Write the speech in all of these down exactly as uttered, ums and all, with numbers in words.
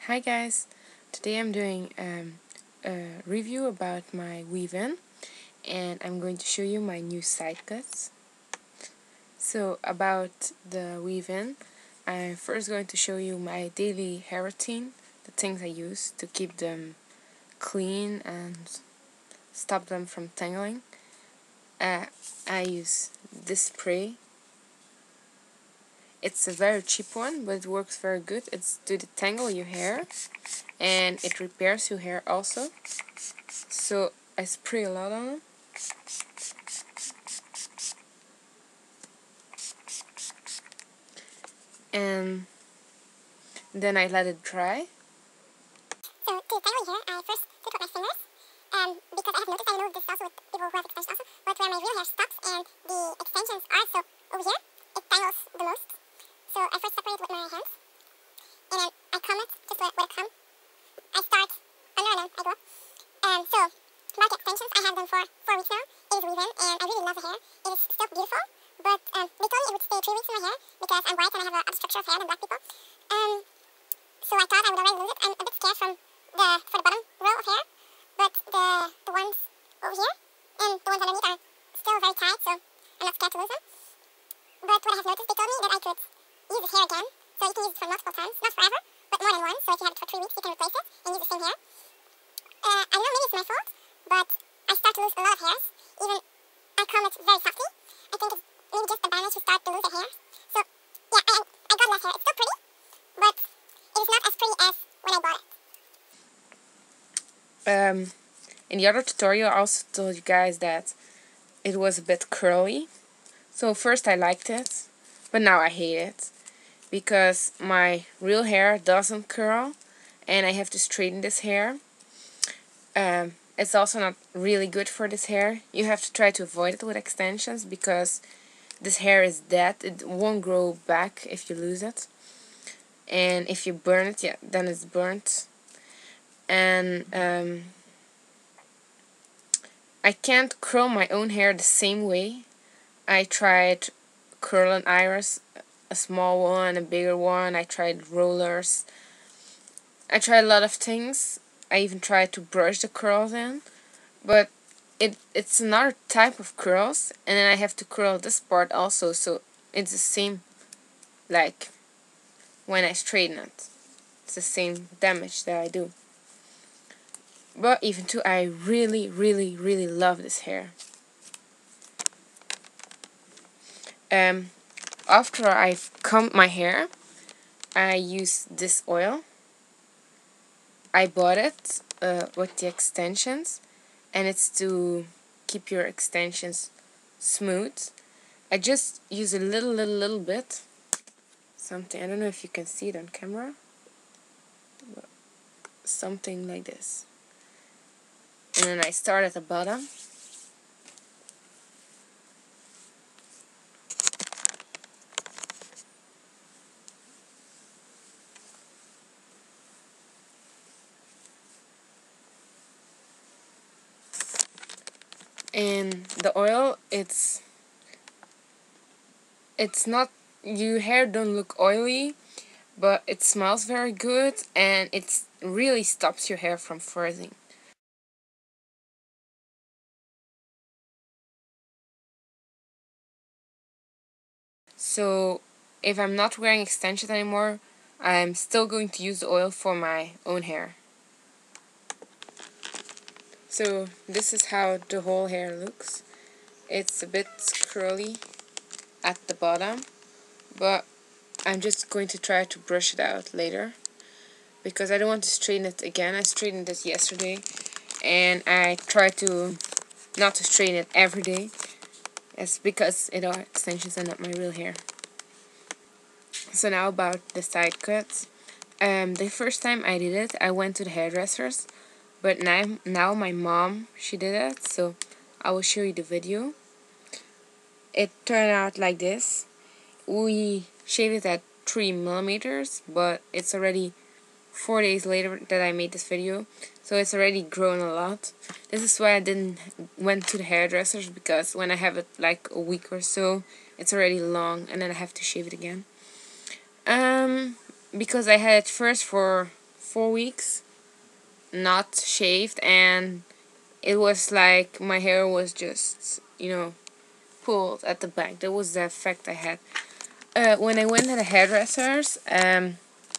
Hi guys, today I'm doing um, a review about my weave-in and I'm going to show you my new side cuts. So about the weave-in, I'm first going to show you my daily hair routine, the things I use to keep them clean and stop them from tangling. Uh, I use this spray. It's a very cheap one, but it works very good. It's to detangle your hair and it repairs your hair also. So I spray a lot on it. And then I let it dry. So to detangle your hair, I first sit with my fingers, um, because I have noticed, I know this also with people who have extensions also, but where my real hair stops and the extensions are, so over here, it tangles the most. So I first separate with my hands, and then I comb it, just with, with a comb. I start under and then I go up. Um, so, about the extensions, I have them for four weeks now. It is weave-in, and I really love the hair. It is still beautiful, but um, they told me it would stay three weeks in my hair, because I'm white and I have a other structure of hair than black people. Um, so I thought I would already lose it. I'm a bit scared from the, for the bottom row of hair, but the, the ones over here, and the ones underneath are still very tight, so I'm not scared to lose them. But what I have noticed, they told me that I could use this hair again, so you can use it for multiple times, not forever, but more than once, so if you have it for three weeks, you can replace it and use the same hair. Uh, I don't know, maybe it's my fault, but I start to lose a lot of hairs, even I comb it very softly. I think it's maybe just the bandage who start to lose their hair. So, yeah, I, I got less hair. It's still pretty, but it is not as pretty as when I bought it. Um, in the other tutorial I also told you guys that it was a bit curly. So first I liked it, but now I hate it. Because my real hair doesn't curl and I have to straighten this hair. Um, it's also not really good for this hair. You have to try to avoid it with extensions because this hair is dead. It won't grow back if you lose it. And if you burn it, yeah, then it's burnt. And um, I can't curl my own hair the same way. I tried curl and iris, a small one, a bigger one. I tried rollers. I tried a lot of things. I even tried to brush the curls in, but it it's another type of curls, and then I have to curl this part also, so it's the same like when I straighten it. It's the same damage that I do. But even too, I really, really, really love this hair. Um, after I've combed my hair, I use this oil. I bought it uh, with the extensions, and it's to keep your extensions smooth. I just use a little, little, little bit. Something, I don't know if you can see it on camera. But something like this. And then I start at the bottom. And the oil, it's it's not, your hair don't look oily, but it smells very good and it really stops your hair from frizzing. So if I'm not wearing extensions anymore, I'm still going to use the oil for my own hair. So this is how the whole hair looks. It's a bit curly at the bottom, but I'm just going to try to brush it out later because I don't want to straighten it again. I straightened it yesterday and I try to not to straighten it every day. It's because it are extensions and not my real hair. So now about the side cuts. Um, the first time I did it, I went to the hairdressers, but now, now my mom, she did it, so I will show you the video. It turned out like this. We shaved it at three millimeters, but it's already four days later that I made this video, so it's already grown a lot. This is why I didn't went to the hairdressers, because when I have it like a week or so, it's already long, and then I have to shave it again. Um, because I had it first for four weeks not shaved, and it was like my hair was just, you know, pulled at the back. That was the effect I had. Uh, when I went to the hairdressers, um,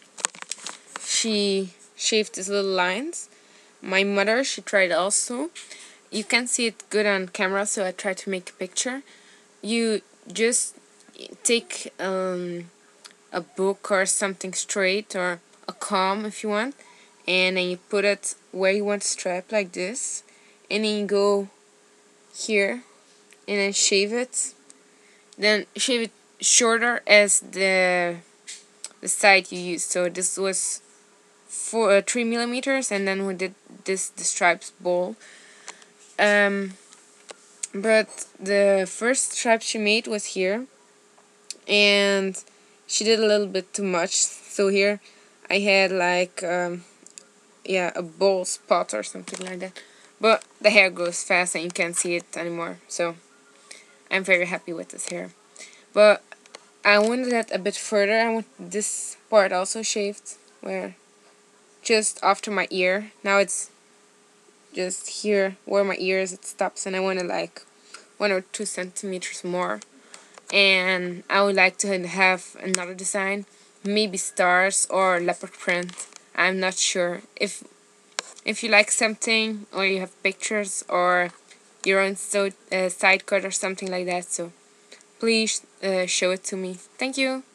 she shaved these little lines. My mother, she tried also. You can see it good on camera, so I tried to make a picture. You just take um, a book or something straight, or a comb if you want, and then you put it where you want to strap, like this, and then you go here and then shave it. Then shave it shorter as the the side you use. So this was four uh, three millimeters, and then we did this the stripes bowl. Um, but the first stripe she made was here, and she did a little bit too much. So here I had like um, yeah, a bald spot or something like that. But the hair grows fast and you can't see it anymore. So I'm very happy with this hair. But I wanted it a bit further. I want this part also shaved, where just after my ear. Now it's just here where my ear is, it stops, and I want it like one or two centimeters more. And I would like to have another design, maybe stars or leopard print. I'm not sure. If if you like something, or you have pictures, or your own so uh, side cut or something like that, so please uh, show it to me. Thank you.